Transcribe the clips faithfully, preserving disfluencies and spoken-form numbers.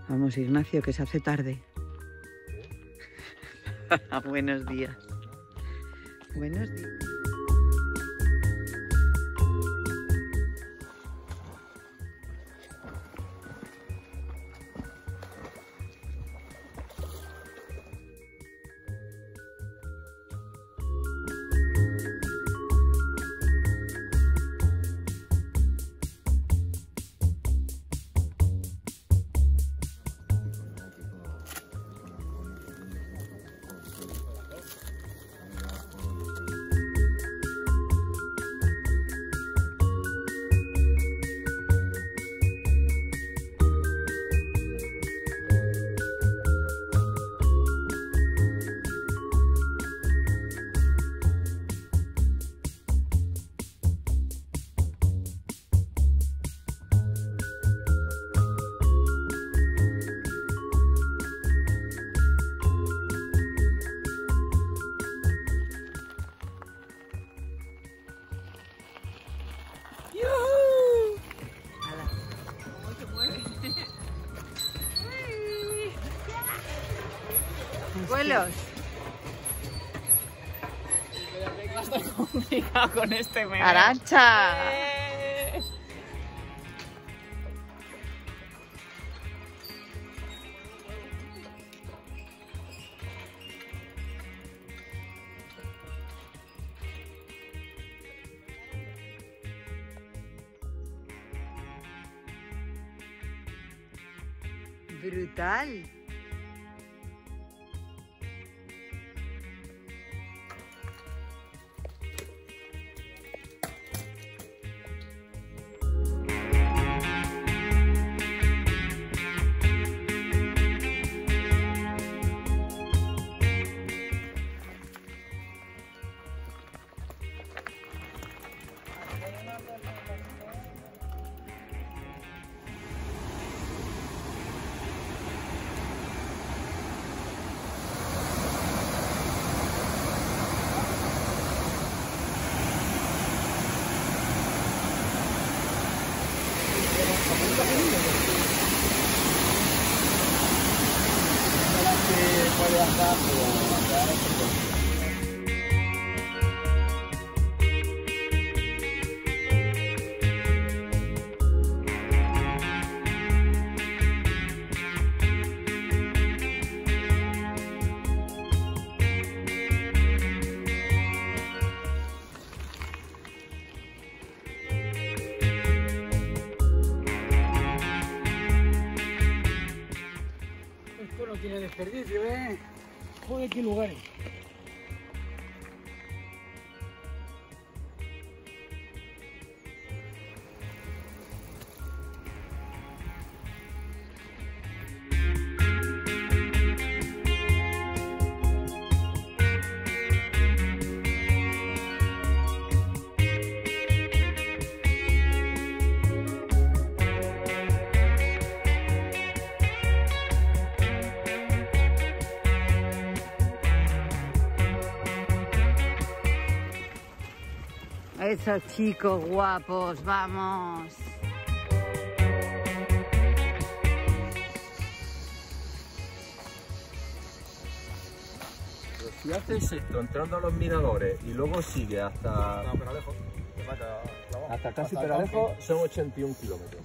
Vamos, Ignacio, que se hace tarde. Buenos días. Buenos días. Vuelos. Va a estar complicado con este meme. ¡Arantxa! ¡Eh! Brutal. Esto no tiene desperdicio, ¿eh? Joder, qué lugares. Esos chicos guapos, vamos. Si haces esto entrando a los miradores y luego sigue hasta, No, pero lejos. hasta casi hasta Peralejo, son ochenta y un kilómetros.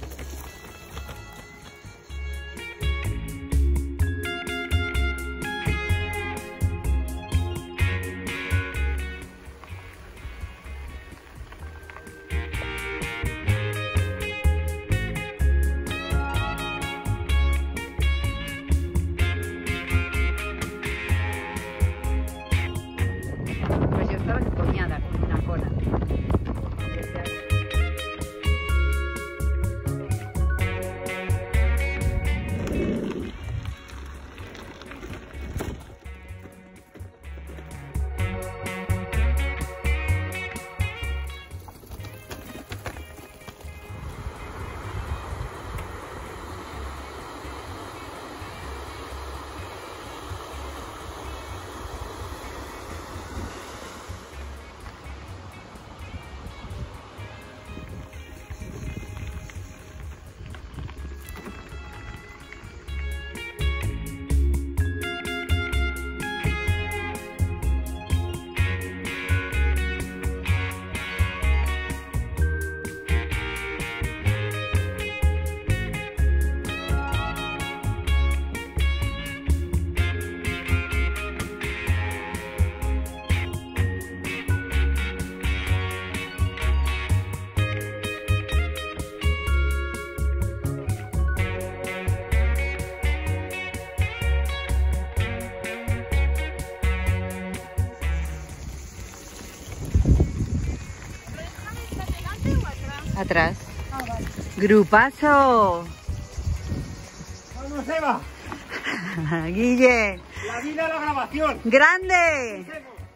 Pues yo estaba coñada con una cola. Atrás. Ah, vale. Grupazo. Vamos, Eva. Guille. La vida de la grabación. Grande.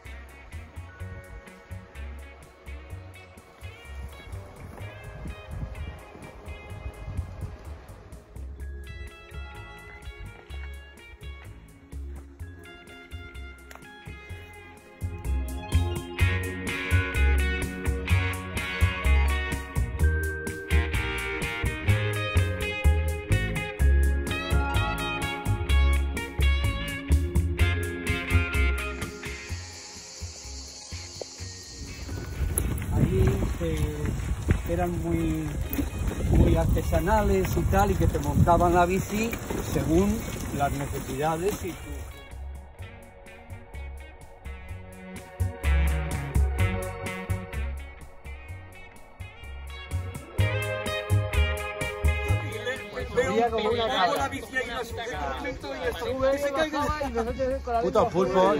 Allí eh, eran muy, muy artesanales y tal, y que te montaban la bici según las necesidades y tu... Puto pulpo.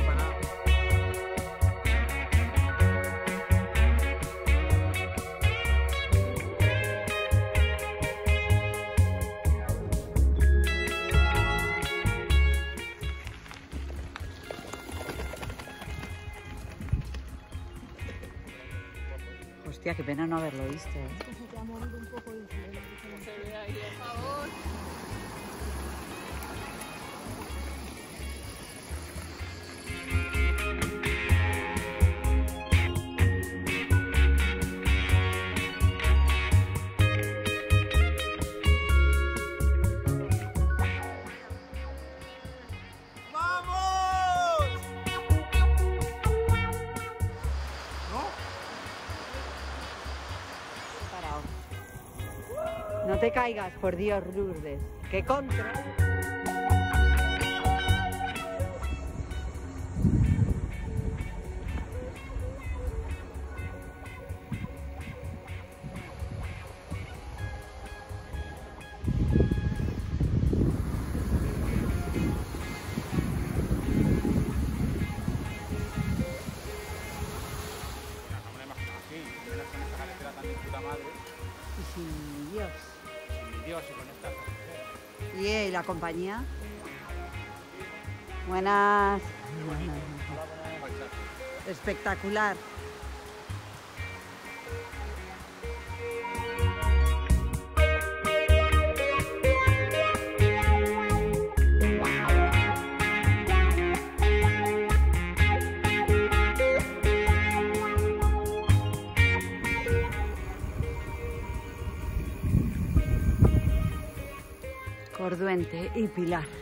Hostia, qué pena no haberlo visto, ¿eh? No te caigas, por Dios, Lourdes. ¡Qué contra! Y sin Dios. Dios, y con esta. ¿Y eh, la compañía? Buenas. Espectacular. Corduente y Pilar.